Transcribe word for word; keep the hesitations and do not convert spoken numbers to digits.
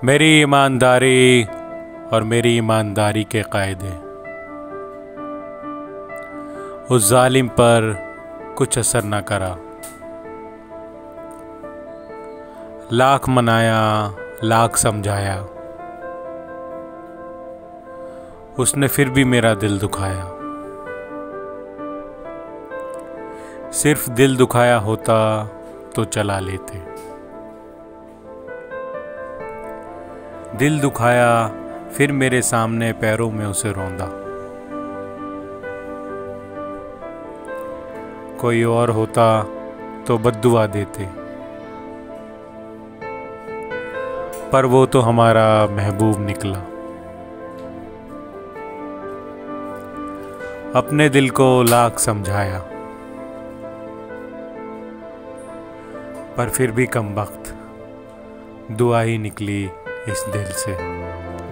मेरी ईमानदारी और मेरी ईमानदारी के कायदे उस जालिम पर कुछ असर न करा। लाख मनाया, लाख समझाया, उसने फिर भी मेरा दिल दुखाया। सिर्फ दिल दुखाया होता तो चला लेते। दिल दुखाया, फिर मेरे सामने पैरों में उसे रौंदा। कोई और होता तो बद्दुआ देते, पर वो तो हमारा महबूब निकला। अपने दिल को लाख समझाया, पर फिर भी कमबख्त दुआ ही निकली इस दिल से।